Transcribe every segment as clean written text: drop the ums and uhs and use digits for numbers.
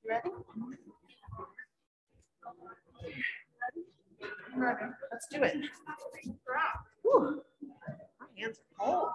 You ready? Ready? Let's do it. Whew. My hands are cold.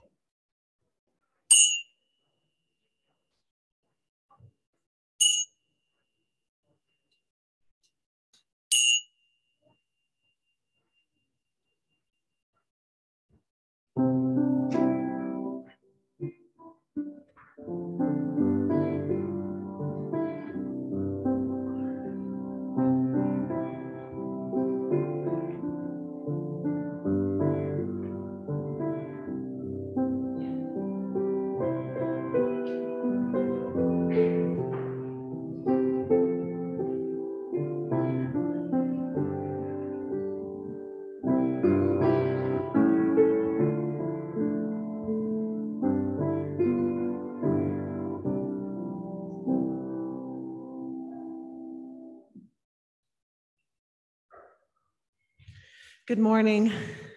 Good morning.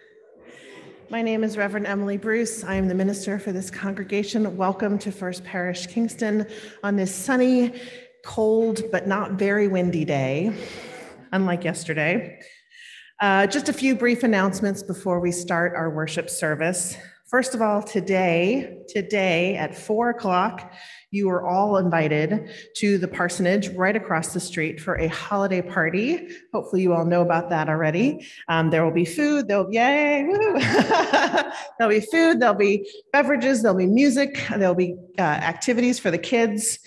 My name is Reverend Emily Bruce. I am the minister for this congregation. Welcome to First Parish Kingston on this sunny, cold, but not very windy day, unlike yesterday. Just a few brief announcements before we start our worship service. First of all, today at 4 o'clock, you are all invited to the parsonage right across the street for a holiday party. Hopefully you all know about that already. There will be food, yay, woo! There'll be food, there'll be beverages, there'll be music, there'll be activities for the kids.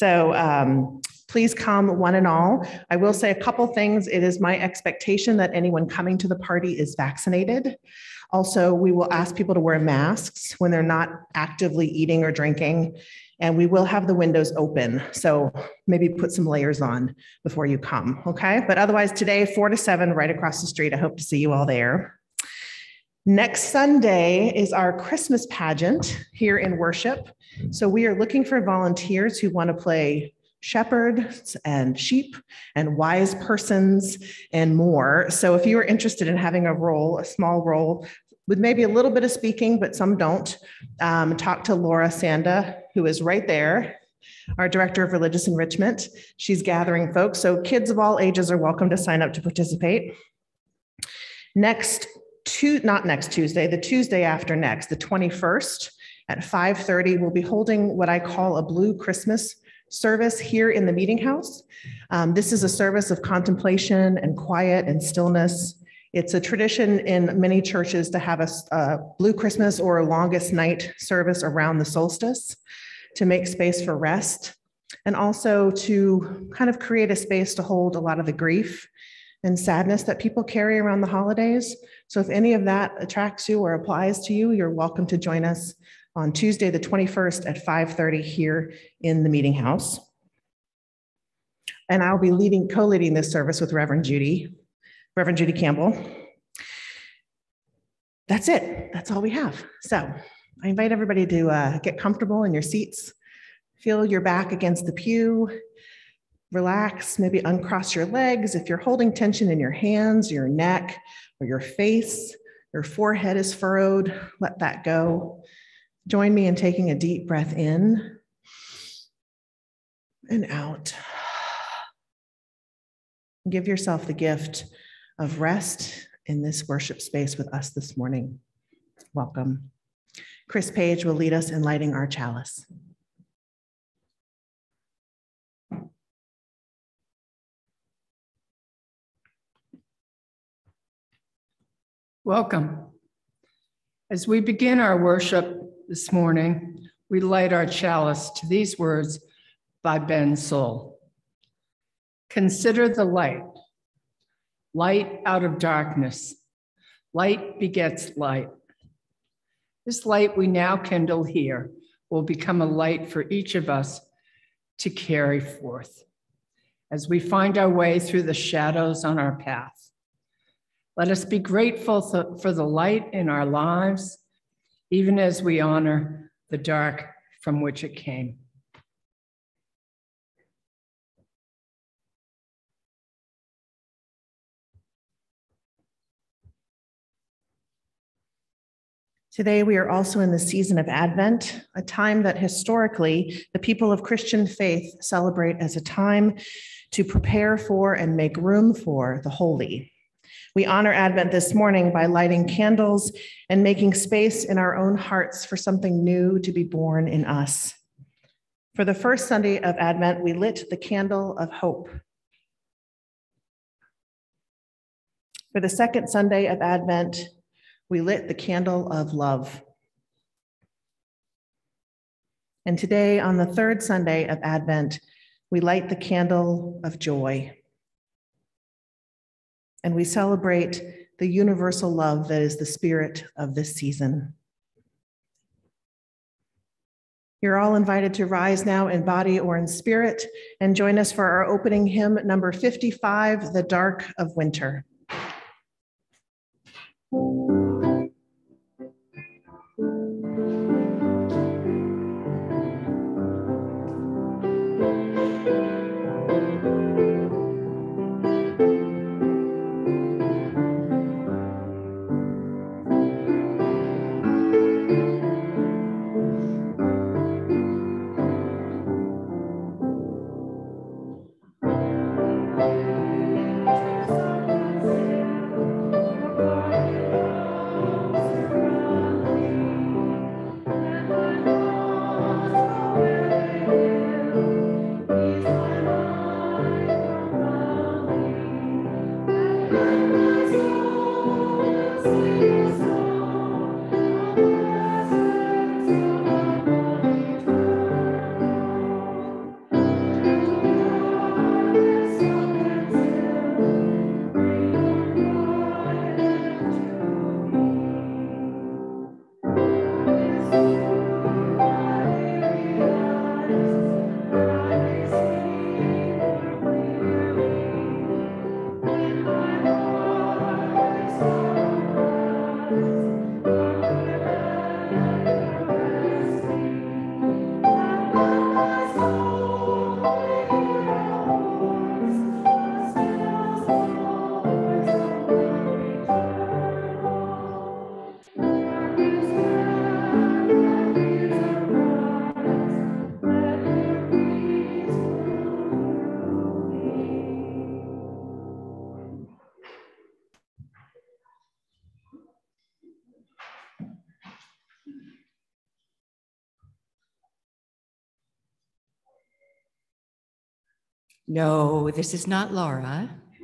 So please come one and all. I will say a couple things. It is my expectation that anyone coming to the party is vaccinated. Also, we will ask people to wear masks when they're not actively eating or drinking, and we will have the windows open. So maybe put some layers on before you come, okay? But otherwise today, 4 to 7, right across the street. I hope to see you all there. Next Sunday is our Christmas pageant here in worship. So we are looking for volunteers who want to play shepherds and sheep and wise persons and more. So if you are interested in having a role, a small role with maybe a little bit of speaking, but some don't, talk to Laura Sanda, who is right there, our Director of Religious Enrichment. She's gathering folks. So kids of all ages are welcome to sign up to participate. Not next Tuesday, the Tuesday after next, the 21st at 5:30, we'll be holding what I call a Blue Christmas service here in the meeting house. This is a service of contemplation and quiet and stillness. It's a tradition in many churches to have a Blue Christmas or a longest night service around the solstice to make space for rest and also to kind of create a space to hold a lot of the grief and sadness that people carry around the holidays. So if any of that attracts you or applies to you, you're welcome to join us on Tuesday, the 21st at 5:30 here in the meeting house. And I'll be co-leading this service with Reverend Judy Campbell. That's it. That's all we have. So I invite everybody to get comfortable in your seats. Feel your back against the pew. Relax, maybe uncross your legs. If you're holding tension in your hands, your neck, or your face, your forehead is furrowed, let that go. Join me in taking a deep breath in and out. Give yourself the gift of rest in this worship space with us this morning. Welcome. Chris Page will lead us in lighting our chalice. Welcome. As we begin our worship this morning, we light our chalice to these words by Ben Soul. Consider the light, light out of darkness. Light begets light. This light we now kindle here will become a light for each of us to carry forth as we find our way through the shadows on our path. Let us be grateful for the light in our lives, even as we honor the dark from which it came. Today, we are also in the season of Advent, a time that historically the people of Christian faith celebrate as a time to prepare for and make room for the holy. We honor Advent this morning by lighting candles and making space in our own hearts for something new to be born in us. For the first Sunday of Advent, we lit the candle of hope. For the second Sunday of Advent, we lit the candle of love. And today, on the third Sunday of Advent, we light the candle of joy. And we celebrate the universal love that is the spirit of this season. You're all invited to rise now in body or in spirit and join us for our opening hymn, number 55, The Dark of Winter. No, this is not Laura.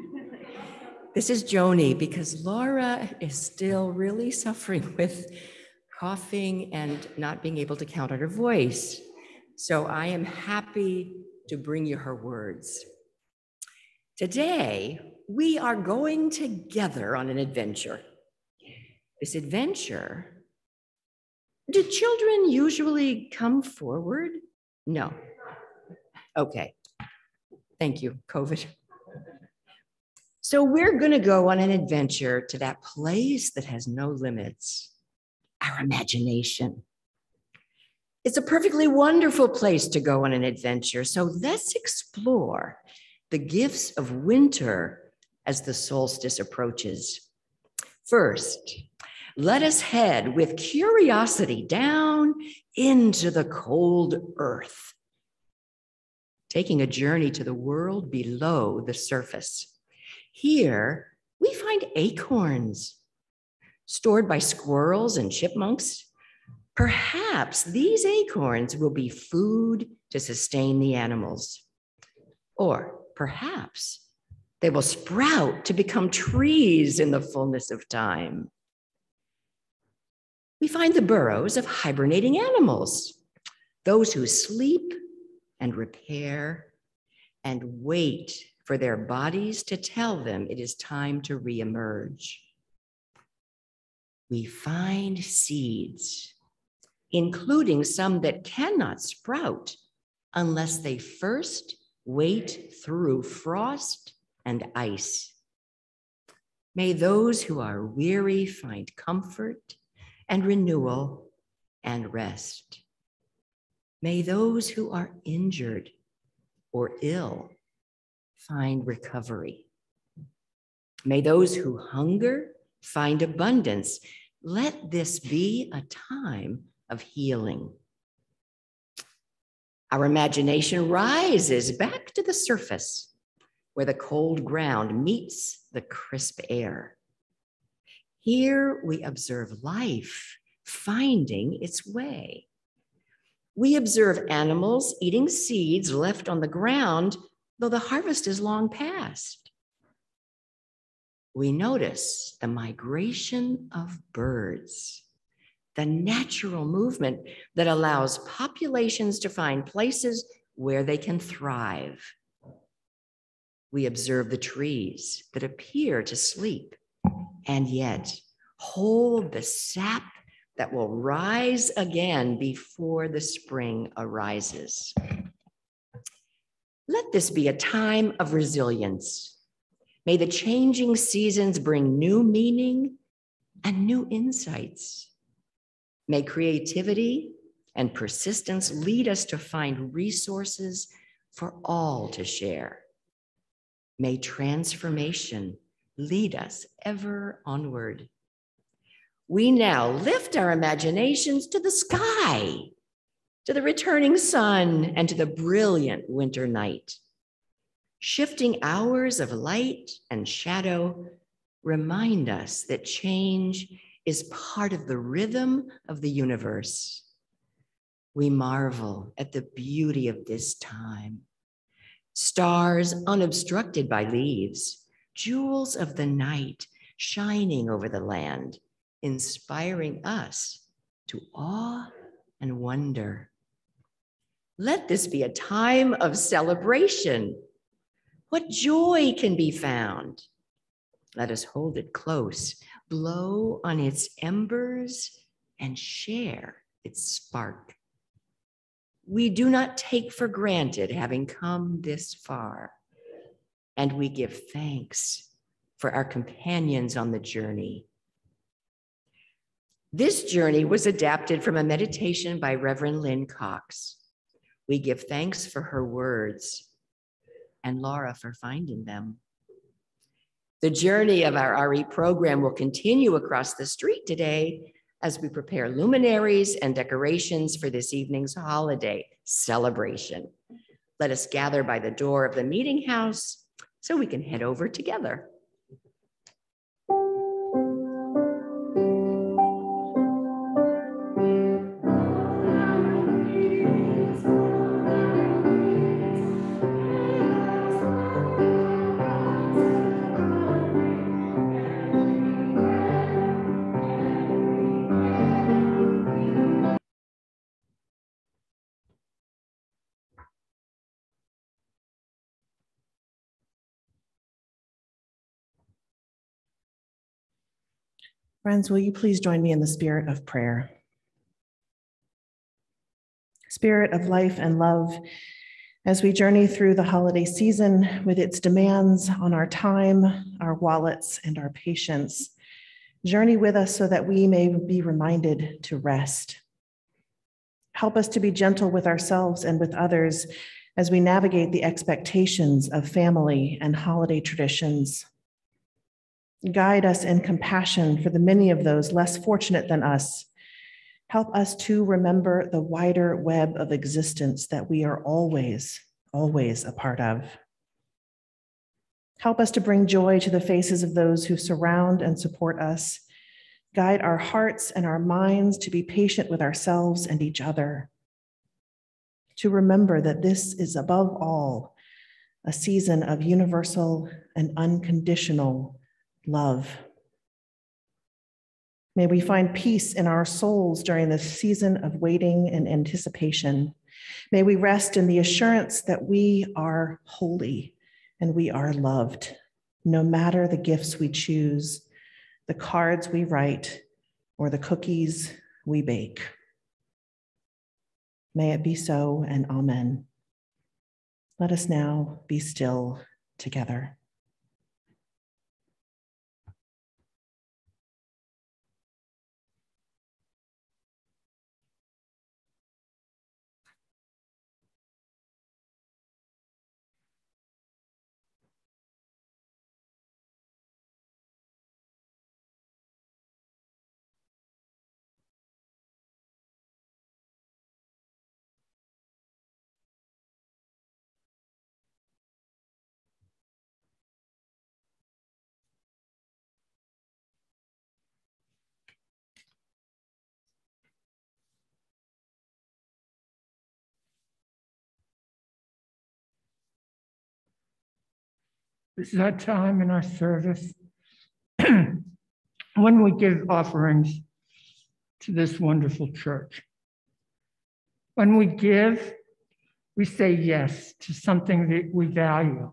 This is Joni, because Laura is still really suffering with coughing and not being able to count on her voice. So I am happy to bring you her words. Today, we are going together on an adventure. This adventure, do children usually come forward? No. Okay. Thank you, COVID. So we're going to go on an adventure to that place that has no limits, our imagination. It's a perfectly wonderful place to go on an adventure. So let's explore the gifts of winter as the solstice approaches. First, let us head with curiosity down into the cold earth, taking a journey to the world below the surface. Here, we find acorns stored by squirrels and chipmunks. Perhaps these acorns will be food to sustain the animals. Or perhaps they will sprout to become trees in the fullness of time. We find the burrows of hibernating animals, those who sleep and repair and wait for their bodies to tell them it is time to reemerge. We find seeds, including some that cannot sprout unless they first wait through frost and ice. May those who are weary find comfort and renewal and rest. May those who are injured or ill find recovery. May those who hunger find abundance. let this be a time of healing. Our imagination rises back to the surface where the cold ground meets the crisp air. Here we observe life finding its way. We observe animals eating seeds left on the ground, though the harvest is long past. We notice the migration of birds, the natural movement that allows populations to find places where they can thrive. We observe the trees that appear to sleep and yet hold the sap that will rise again before the spring arises. Let this be a time of resilience. May the changing seasons bring new meaning and new insights. May creativity and persistence lead us to find resources for all to share. May transformation lead us ever onward. We now lift our imaginations to the sky, to the returning sun, and to the brilliant winter night. Shifting hours of light and shadow remind us that change is part of the rhythm of the universe. We marvel at the beauty of this time. Stars unobstructed by leaves, jewels of the night shining over the land, inspiring us to awe and wonder. Let this be a time of celebration. What joy can be found? Let us hold it close, blow on its embers, and share its spark. We do not take for granted having come this far, and we give thanks for our companions on the journey. This journey was adapted from a meditation by Reverend Lynn Cox. We give thanks for her words and Laura for finding them. The journey of our RE program will continue across the street today as we prepare luminaries and decorations for this evening's holiday celebration. Let us gather by the door of the meeting house so we can head over together. Friends, will you please join me in the spirit of prayer? Spirit of life and love, as we journey through the holiday season with its demands on our time, our wallets, and our patience, journey with us so that we may be reminded to rest. Help us to be gentle with ourselves and with others as we navigate the expectations of family and holiday traditions. Guide us in compassion for the many of those less fortunate than us. Help us to remember the wider web of existence that we are always a part of. Help us to bring joy to the faces of those who surround and support us. Guide our hearts and our minds to be patient with ourselves and each other. To remember that this is above all a season of universal and unconditional love. May we find peace in our souls during this season of waiting and anticipation. May we rest in the assurance that we are holy and we are loved, no matter the gifts we choose, the cards we write, or the cookies we bake. May it be so, and amen. Let us now be still together. This is our time in our service when we give offerings to this wonderful church. When we give, we say yes to something that we value.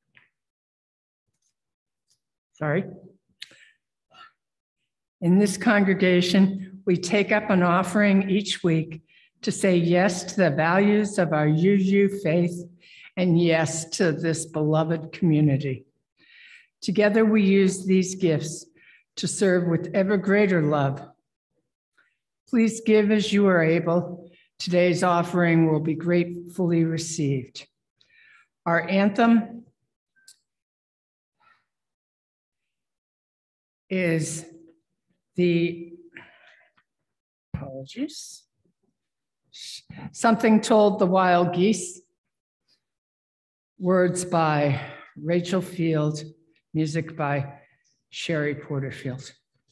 Sorry. In this congregation, we take up an offering each week to say yes to the values of our UU faith and yes to this beloved community. Together, we use these gifts to serve with ever greater love. Please give as you are able. Today's offering will be gratefully received. Our anthem is Something Told the Wild Geese, words by Rachel Field, music by Sherry Porterfield.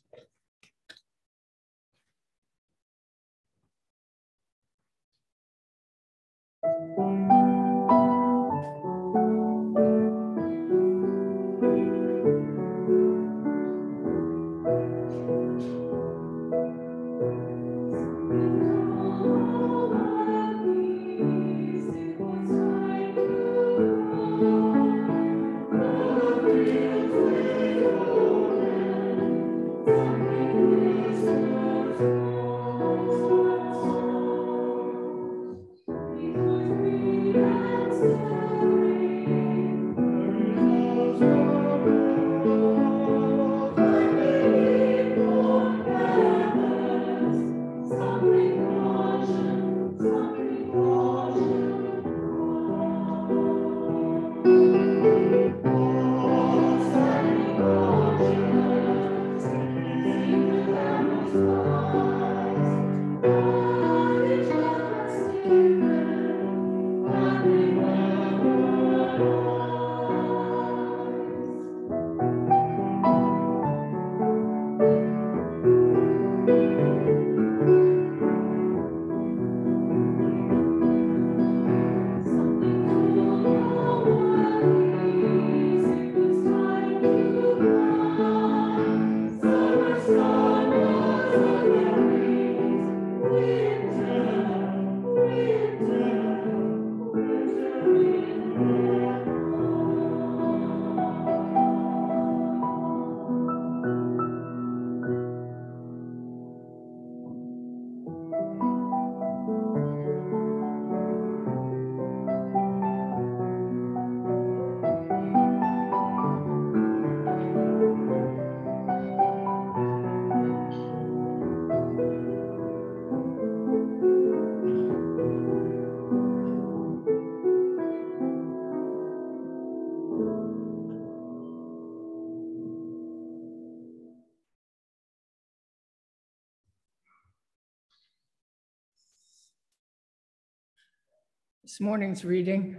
This morning's reading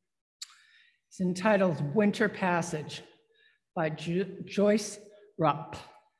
is entitled Winter Passage by Joyce Rupp.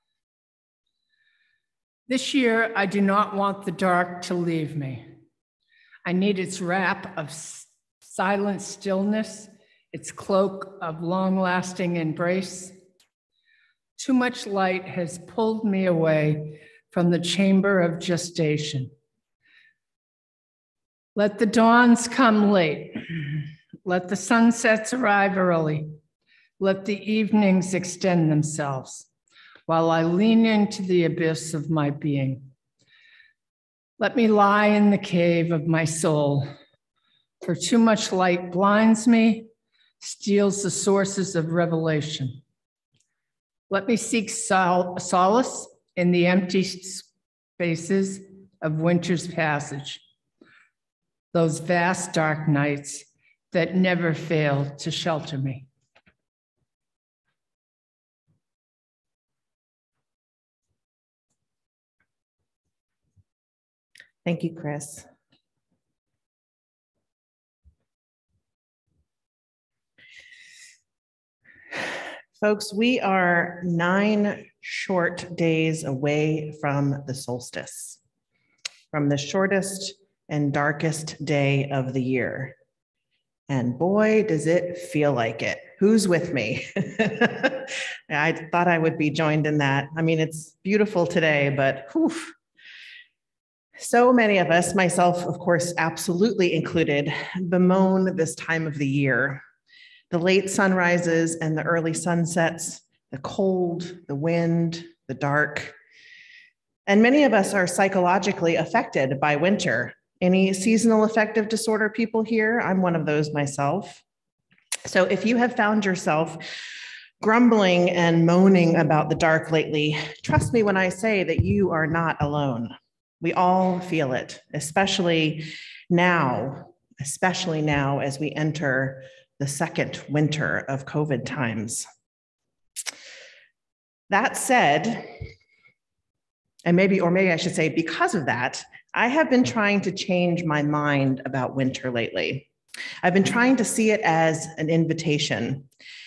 This year, I do not want the dark to leave me. I need its wrap of silent stillness, its cloak of long-lasting embrace. Too much light has pulled me away from the chamber of gestation. Let the dawns come late. Let the sunsets arrive early. Let the evenings extend themselves while I lean into the abyss of my being. Let me lie in the cave of my soul, for too much light blinds me, steals the sources of revelation. Let me seek solace in the empty spaces of winter's passage, those vast dark nights that never fail to shelter me. Thank you, Chris. Folks, we are 9 short days away from the solstice, from the shortest and darkest day of the year. And boy, does it feel like it. Who's with me? I thought I would be joined in that. I mean, it's beautiful today, but whew. So many of us, myself, of course, absolutely included, bemoan this time of the year. The late sunrises and the early sunsets, the cold, the wind, the dark. And many of us are psychologically affected by winter. Any seasonal affective disorder people here? I'm one of those myself. So if you have found yourself grumbling and moaning about the dark lately, trust me when I say that you are not alone. We all feel it, especially now as we enter the second winter of COVID times. That said, and maybe I should say because of that, I have been trying to change my mind about winter lately. I've been trying to see it as an invitation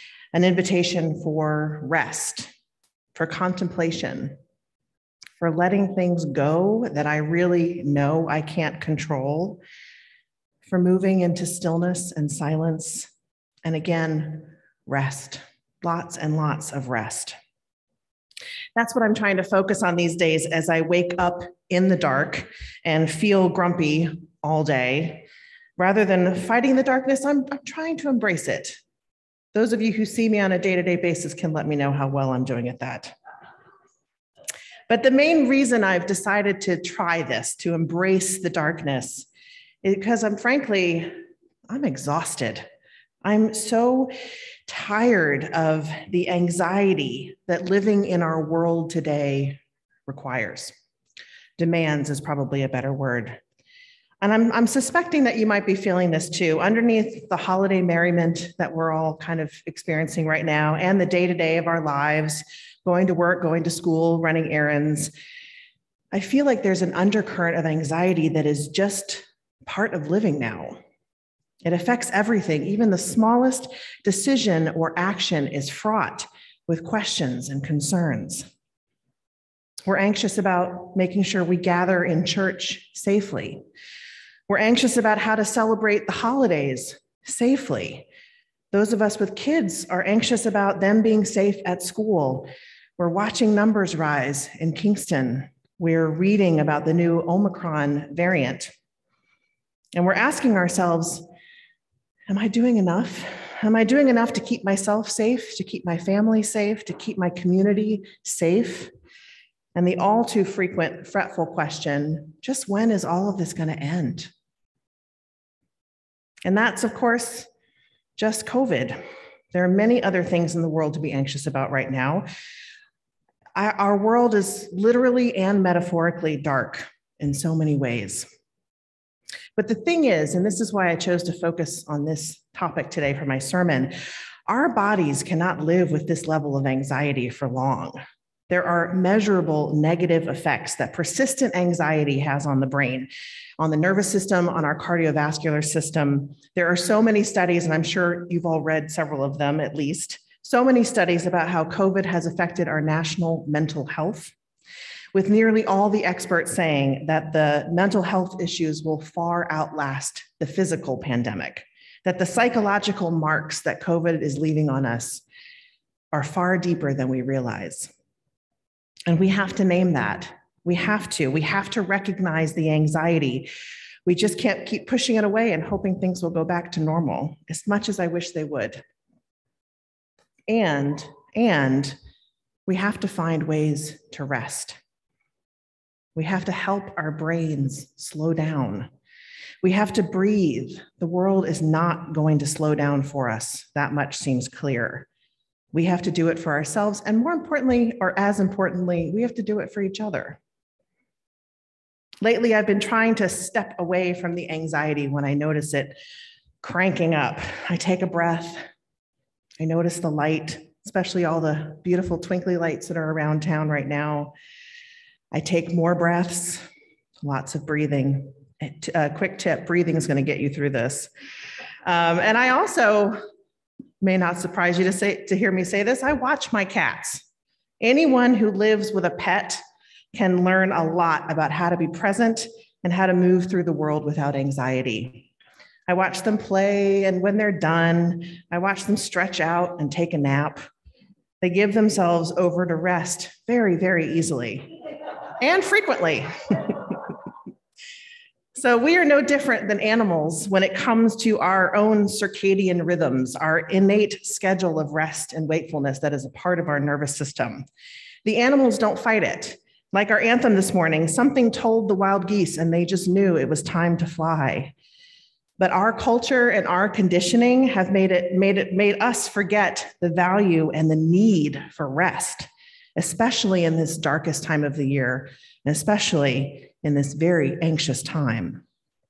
for rest, for contemplation, for letting things go that I really know I can't control, for moving into stillness and silence, and again, rest, lots and lots of rest. That's what I'm trying to focus on these days as I wake up in the dark and feel grumpy all day. Rather than fighting the darkness, I'm trying to embrace it. Those of you who see me on a day-to-day basis can let me know how well I'm doing at that. But the main reason I've decided to try this, to embrace the darkness, is because I'm exhausted. I'm so tired of the anxiety that living in our world today requires. Demands is probably a better word. And I'm suspecting that you might be feeling this too. Underneath the holiday merriment that we're all kind of experiencing right now and the day-to-day of our lives, going to work, going to school, running errands, I feel like there's an undercurrent of anxiety that is just part of living now. It affects everything. Even the smallest decision or action is fraught with questions and concerns. We're anxious about making sure we gather in church safely. We're anxious about how to celebrate the holidays safely. Those of us with kids are anxious about them being safe at school. We're watching numbers rise in Kingston. We're reading about the new Omicron variant. And we're asking ourselves, am I doing enough? Am I doing enough to keep myself safe, to keep my family safe, to keep my community safe? And the all too frequent fretful question, just when is all of this going to end? And that's, of course, just COVID. There are many other things in the world to be anxious about right now. Our world is literally and metaphorically dark in so many ways. But the thing is, and this is why I chose to focus on this topic today for my sermon, our bodies cannot live with this level of anxiety for long. There are measurable negative effects that persistent anxiety has on the brain, on the nervous system, on our cardiovascular system. There are so many studies, and I'm sure you've all read several of them at least, so many studies about how COVID has affected our national mental health, with nearly all the experts saying that the mental health issues will far outlast the physical pandemic, that the psychological marks that COVID is leaving on us are far deeper than we realize. And we have to name that. We have to recognize the anxiety. We just can't keep pushing it away and hoping things will go back to normal, as much as I wish they would. And we have to find ways to rest. We have to help our brains slow down. We have to breathe. The world is not going to slow down for us. That much seems clear. We have to do it for ourselves. And more importantly, or as importantly, we have to do it for each other. Lately, I've been trying to step away from the anxiety when I notice it cranking up. I take a breath. I notice the light, especially all the beautiful twinkly lights that are around town right now. I take more breaths, lots of breathing. A quick tip, breathing is going to get you through this. And I also, may not surprise you to hear me say this, I watch my cats. Anyone who lives with a pet can learn a lot about how to be present and how to move through the world without anxiety. I watch them play, and when they're done, I watch them stretch out and take a nap. They give themselves over to rest very, very easily and frequently. So we are no different than animals when it comes to our own circadian rhythms, our innate schedule of rest and wakefulness that is a part of our nervous system. The animals don't fight it. Like our anthem this morning, something told the wild geese and they just knew it was time to fly. But our culture and our conditioning have made us forget the value and the need for rest, especially in this darkest time of the year, and especially in this very anxious time.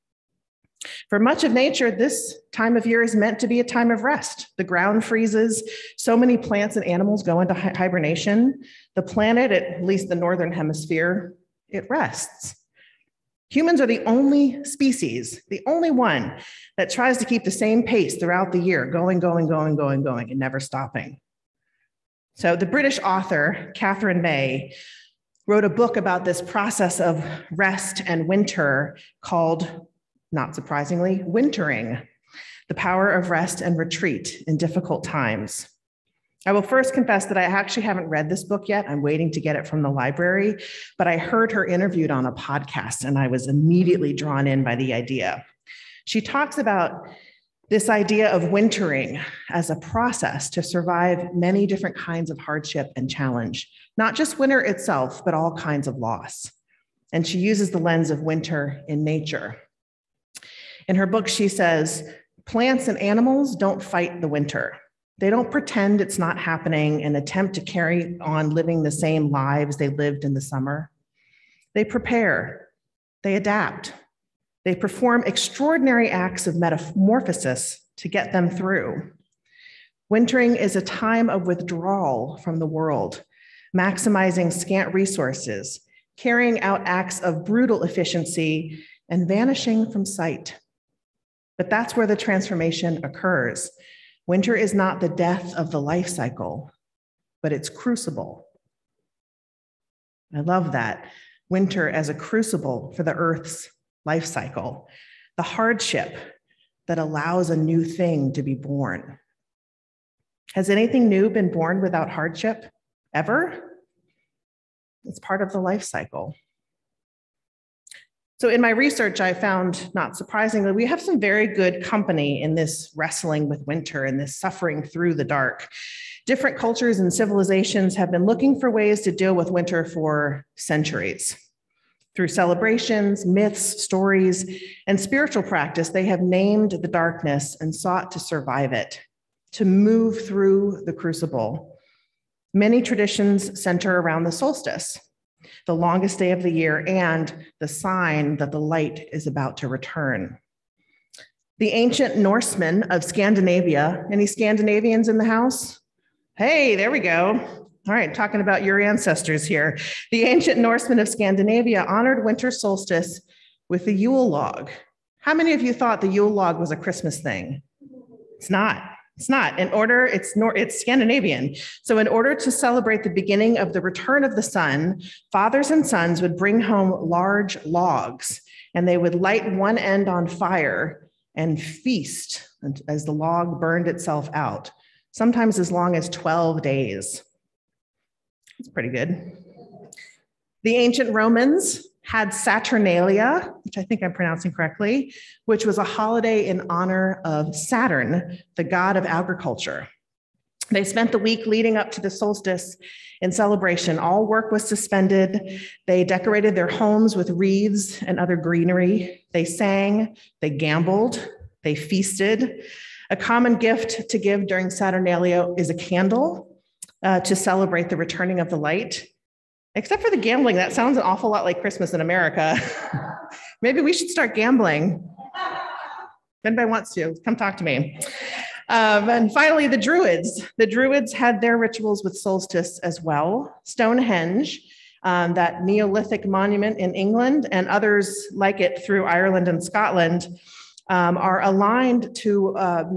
For much of nature, this time of year is meant to be a time of rest. The ground freezes, so many plants and animals go into hibernation. The planet, at least the northern hemisphere, it rests. Humans are the only species, the only one that tries to keep the same pace throughout the year, going, and never stopping. So the British author, Catherine May, wrote a book about this process of rest and winter called, not surprisingly, Wintering, the power of rest and retreat in difficult times. I will first confess that I actually haven't read this book yet. I'm waiting to get it from the library, but I heard her interviewed on a podcast and I was immediately drawn in by the idea. She talks about this idea of wintering as a process to survive many different kinds of hardship and challenge, not just winter itself, but all kinds of loss. And she uses the lens of winter in nature. In her book, she says, plants and animals don't fight the winter. They don't pretend it's not happening and attempt to carry on living the same lives they lived in the summer. They prepare, they adapt, they perform extraordinary acts of metamorphosis to get them through. Wintering is a time of withdrawal from the world, maximizing scant resources, carrying out acts of brutal efficiency, and vanishing from sight. But that's where the transformation occurs. Winter is not the death of the life cycle, but its crucible. I love that. Winter as a crucible for the Earth's life cycle, the hardship that allows a new thing to be born. Has anything new been born without hardship, ever? It's part of the life cycle. So in my research, I found, not surprisingly, we have some very good company in this wrestling with winter and this suffering through the dark. Different cultures and civilizations have been looking for ways to deal with winter for centuries. Through celebrations, myths, stories, and spiritual practice, they have named the darkness and sought to survive it, to move through the crucible. Many traditions center around the solstice, the longest day of the year, and the sign that the light is about to return. The ancient Norsemen of Scandinavia, any Scandinavians in the house? Hey, there we go. All right, talking about your ancestors here. The ancient Norsemen of Scandinavia honored winter solstice with the Yule log. How many of you thought the Yule log was a Christmas thing? It's not. It's not. It's Scandinavian. So in order to celebrate the beginning of the return of the sun, fathers and sons would bring home large logs, and they would light one end on fire and feast as the log burned itself out, sometimes as long as 12 days. It's pretty good. The ancient Romans had Saturnalia, which I think I'm pronouncing correctly, which was a holiday in honor of Saturn, the god of agriculture. They spent the week leading up to the solstice in celebration. All work was suspended. They decorated their homes with wreaths and other greenery. They sang, they gambled, they feasted. A common gift to give during Saturnalia is a candle to celebrate the returning of the light. Except for the gambling, that sounds an awful lot like Christmas in America. Maybe we should start gambling. If anybody wants to, come talk to me. And finally, the Druids. The Druids had their rituals with solstice as well. Stonehenge, that Neolithic monument in England, and others like it through Ireland and Scotland, are aligned to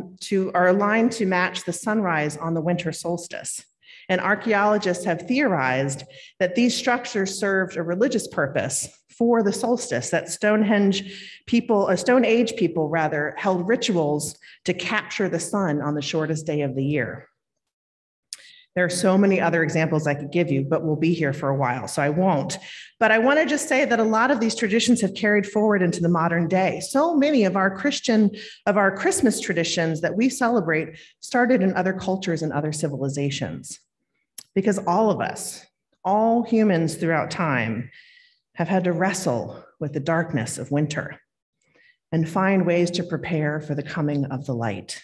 match the sunrise on the winter solstice. And archaeologists have theorized that these structures served a religious purpose for the solstice, that Stone Age people rather, held rituals to capture the sun on the shortest day of the year. There are so many other examples I could give you, but we'll be here for a while, so I won't. But I want to just say that a lot of these traditions have carried forward into the modern day. So many of our Christmas traditions that we celebrate started in other cultures and other civilizations. Because all of us, all humans throughout time, have had to wrestle with the darkness of winter and find ways to prepare for the coming of the light.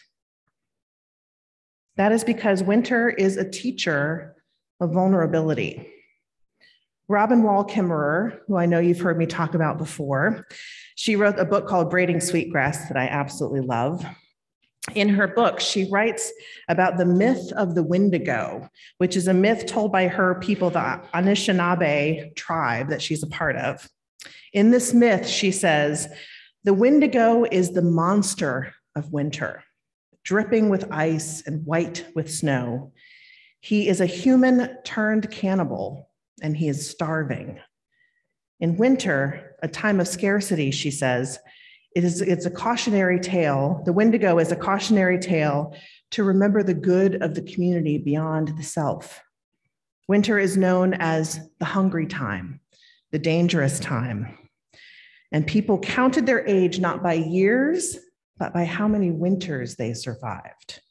That is because winter is a teacher of vulnerability. Robin Wall Kimmerer, who I know you've heard me talk about before, she wrote a book called Braiding Sweetgrass that I absolutely love. In her book, she writes about the myth of the Wendigo, which is a myth told by her people, the Anishinaabe tribe that she's a part of. In this myth, she says, the Wendigo is the monster of winter, dripping with ice and white with snow. He is a human turned cannibal, and he is starving. In winter, a time of scarcity, she says, it's a cautionary tale. The Wendigo is a cautionary tale to remember the good of the community beyond the self. Winter is known as the hungry time, the dangerous time. And people counted their age not by years, but by how many winters they survived.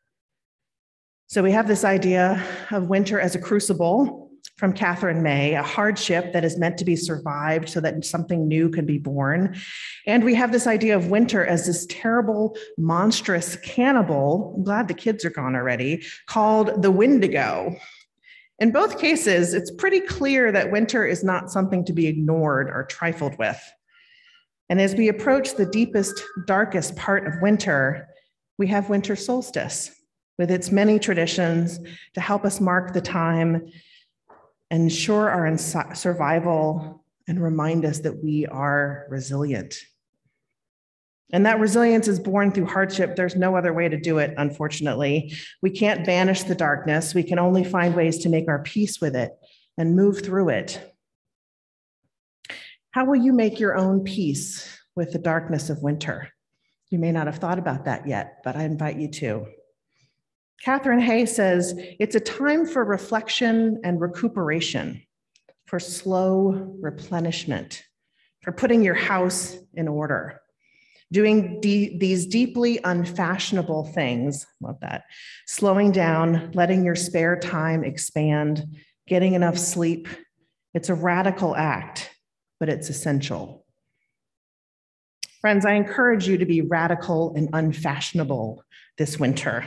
So we have this idea of winter as a crucible from Catherine May, a hardship that is meant to be survived so that something new can be born. And we have this idea of winter as this terrible, monstrous cannibal, I'm glad the kids are gone already, called the Wendigo. In both cases, it's pretty clear that winter is not something to be ignored or trifled with. And as we approach the deepest, darkest part of winter, we have winter solstice with its many traditions to help us mark the time, ensure our survival, and remind us that we are resilient. And that resilience is born through hardship. There's no other way to do it, unfortunately. We can't banish the darkness. We can only find ways to make our peace with it and move through it. How will you make your own peace with the darkness of winter? You may not have thought about that yet, but I invite you to. Catherine Hay says, it's a time for reflection and recuperation, for slow replenishment, for putting your house in order, doing these deeply unfashionable things, love that, slowing down, letting your spare time expand, getting enough sleep. It's a radical act, but it's essential. Friends, I encourage you to be radical and unfashionable this winter.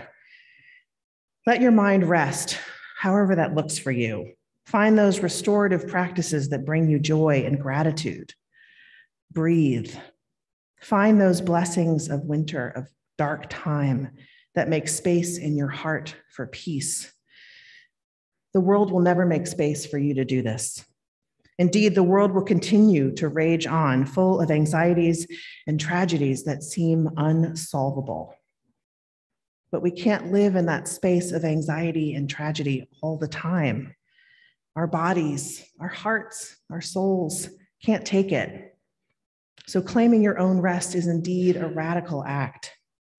Let your mind rest, however that looks for you. Find those restorative practices that bring you joy and gratitude. Breathe. Find those blessings of winter, of dark time that make space in your heart for peace. The world will never make space for you to do this. Indeed, the world will continue to rage on, full of anxieties and tragedies that seem unsolvable. But we can't live in that space of anxiety and tragedy all the time. Our bodies, our hearts, our souls can't take it. So claiming your own rest is indeed a radical act.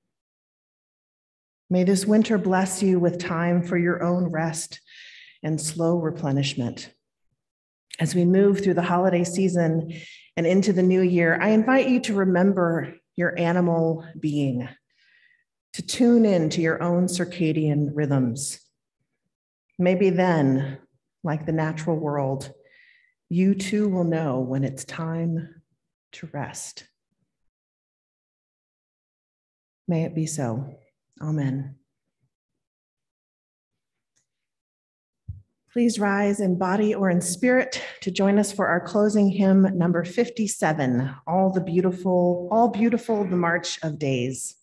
May this winter bless you with time for your own rest and slow replenishment. As we move through the holiday season and into the new year, I invite you to remember your animal being, to tune in to your own circadian rhythms. Maybe then, like the natural world, you too will know when it's time to rest. May it be so. Amen. Please rise in body or in spirit to join us for our closing hymn, number 57, All Beautiful, the March of Days.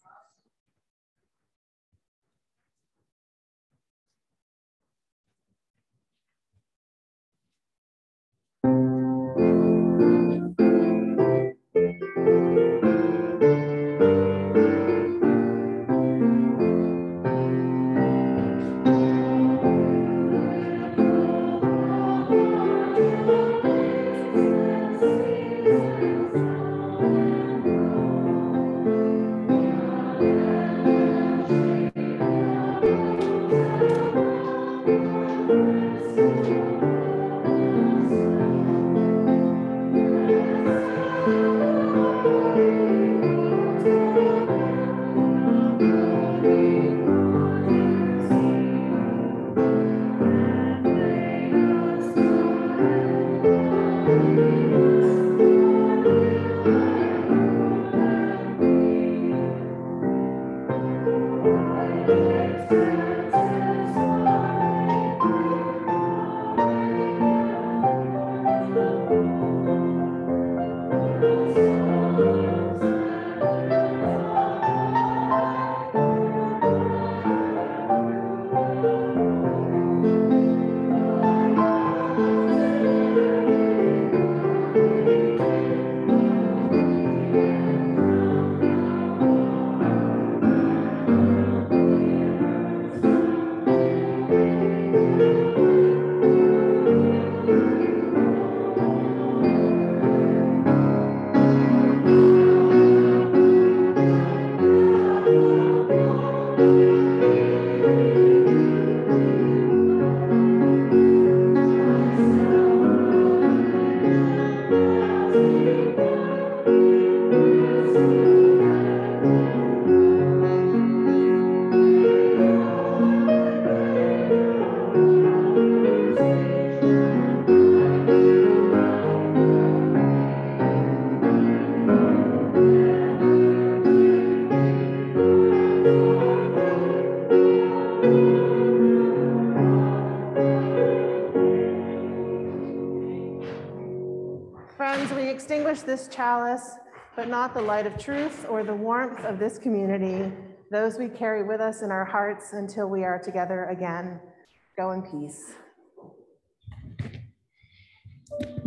extinguish this chalice, but not the light of truth or the warmth of this community, those we carry with us in our hearts until we are together again. Go in peace.